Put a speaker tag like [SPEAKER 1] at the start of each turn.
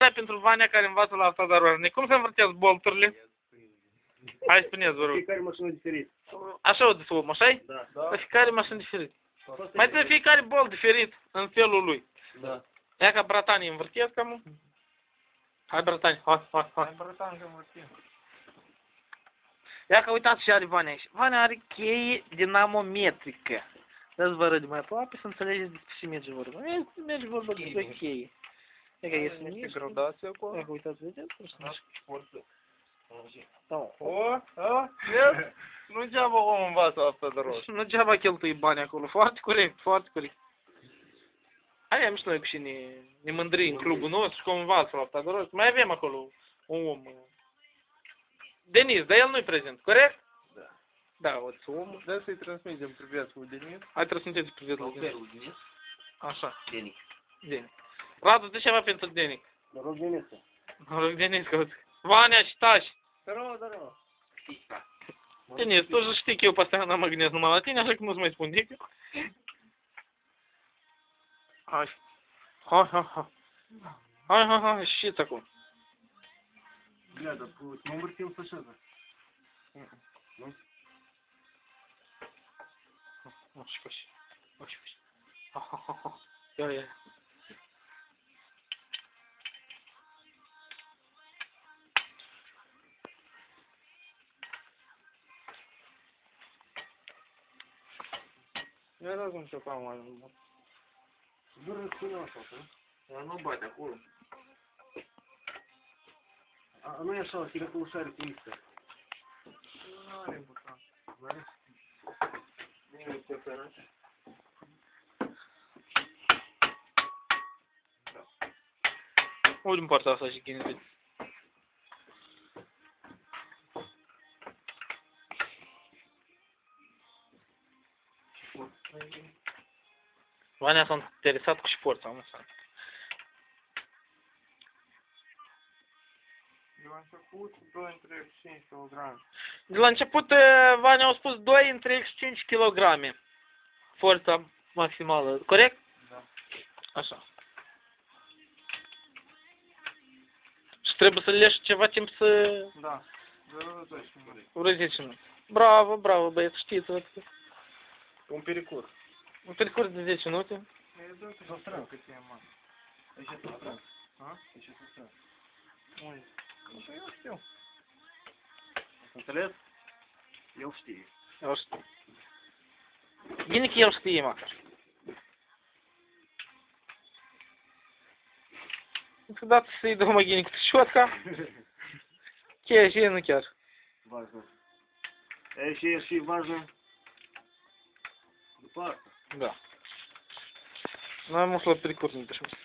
[SPEAKER 1] Stai pentru Vania care învață la asta dar cum se învârtează bolturile? Hai spuneți, vă rog.
[SPEAKER 2] Fiecare mașină diferit.
[SPEAKER 1] Așa o desfăum, așa-i?
[SPEAKER 2] Da.
[SPEAKER 1] La fiecare mașină diferit. Mai trebuie fiecare bolt diferit în felul lui.
[SPEAKER 2] Da.
[SPEAKER 1] Ia ca bratanii învârtesc cam. Hai bratani, hai.
[SPEAKER 3] Hai brătan că învârtim.
[SPEAKER 1] Ia că uitați ce are Vania aici. Vania are cheie dinamometrică. Dați vă arăt mai aproape să înțelegeți despre ce merge vorba. Merge vorba despre cheie. Ia că iese
[SPEAKER 3] Este
[SPEAKER 1] mici.
[SPEAKER 3] gradație acolo.
[SPEAKER 1] Ia că uitați, vedeți?
[SPEAKER 3] Vezi? Nu degeaba om învață asta de rost.
[SPEAKER 1] Nu degeaba cheltui bani acolo. Foarte corect, foarte corect. Hai am și noi cu și ne mândri în clubul nostru, cum învață la asta de rost. Mai avem acolo un om. Denis, dar el nu-i prezent, corect?
[SPEAKER 3] Da.
[SPEAKER 1] Da, o omul.
[SPEAKER 3] Da să-i transmitem priveți cu Denis.
[SPEAKER 1] Hai transmiteți privet la Denis.
[SPEAKER 2] Denis.
[SPEAKER 1] Așa,
[SPEAKER 2] Denis.
[SPEAKER 1] Denis. Radu, de ceva pentru Denis.
[SPEAKER 2] Mă rog, Denis.
[SPEAKER 1] Mă rog, Denis, că Vania și tași.
[SPEAKER 2] Здорово.
[SPEAKER 1] Denis, tu же știi că eu постоянно mă gândesc numai la tine, așa că nu-ți mai spun nimic. Hai, știți acum.
[SPEAKER 2] Гляда, мы муртим совершенно.
[SPEAKER 1] Oși. Ia.
[SPEAKER 3] Ia dați un ceva mai mult.
[SPEAKER 2] Dură spune așa,
[SPEAKER 3] Dar nu bate acolo.
[SPEAKER 2] А ну я шел, тебе как шарик листа.
[SPEAKER 3] Nu are buton. Nimic pe pereche.
[SPEAKER 1] Uite în partea asta și ghinit. Vania s-a interesat cu sport, am înțeles.
[SPEAKER 3] De la început 2,5 kg.
[SPEAKER 1] De la început, Vania a spus 2,35 kg. Forța maximală, corect?
[SPEAKER 3] Da.
[SPEAKER 1] Așa. Și trebuie să leși ceva timp să
[SPEAKER 3] Da. 0,12 minute.
[SPEAKER 1] urăziți. Bravo, băieți, știți.
[SPEAKER 3] Un pericurs.
[SPEAKER 1] Un percurs de 10 minute.
[SPEAKER 3] E doar să strâng cât e, mă.
[SPEAKER 2] Я сейчас посмотрю.
[SPEAKER 3] Ha?
[SPEAKER 2] Я сейчас посмотрю.
[SPEAKER 3] Ui. Nu știu, eu știu.
[SPEAKER 2] Înțeles? Eu știu.
[SPEAKER 1] Eu știu. Bine că el știe măcar. Câteodată să-i dăm măghini câte șotca. Chiar și nu chiar.
[SPEAKER 2] Важно. А еще важно. După asta.
[SPEAKER 1] Da. Noi am la percurs, nu